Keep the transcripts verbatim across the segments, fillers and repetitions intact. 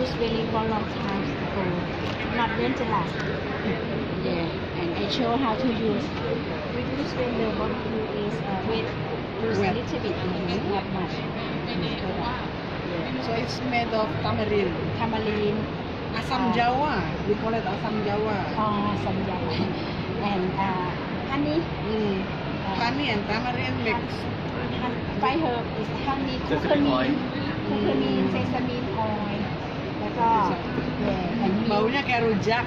used very for long time ago, not dangerous. Yeah, and I show how to use. We use when the barbecue is uh, wet, use a little bit, not much. So it's made of tamarind. Tamarind. Asam uh, Jawa. We call it asam Jawa. Oh, some Jawa. And uh, honey. Mm. Uh, Honey and tamarind mix. Five herb is honey, curcumin, curcumin, sesame oil, แล้วก็ yeah, and milk. Baunya kayak rujak.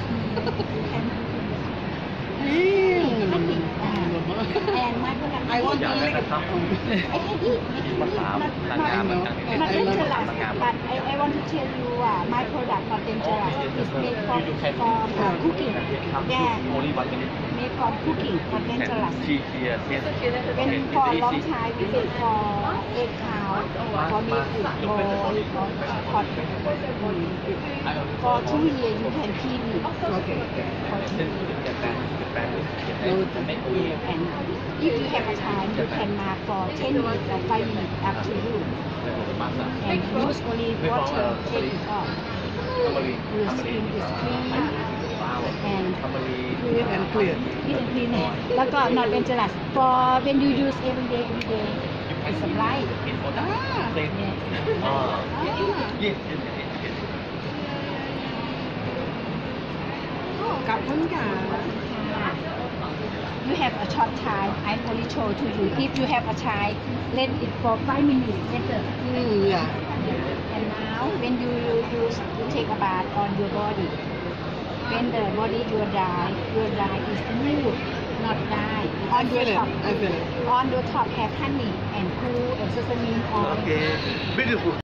And my product. I want to lick. I can eat. Not not not dangerous. But I I want to tell you, uh, my product not dangerous. It's made from from uh, cooking. Yeah. Made from cooking, not dangerous. When for a long time, we wait for egg cow, for me to boil, for hot. For two years, you can keep it. Okay. For two years. And if you have a time, you can mark for ten minutes or five minutes, up to you. And use only water, take it off. Your skin is clean and Clean and clear. clean and clean. แล้วก็ not dangerous. For when you use every day, every day, it's a light. Yeah. กับคุณค่ะ You have a short time. I only show to you. If you have a time, let it for five minutes better. Hmm, yeah. And now, when you use, you take a bath on your body. When the body you dry, your dry is smooth, not dry. On I your feel it. top, I feel it. on your top have honey and cool and sesame oil. Okay, beautiful.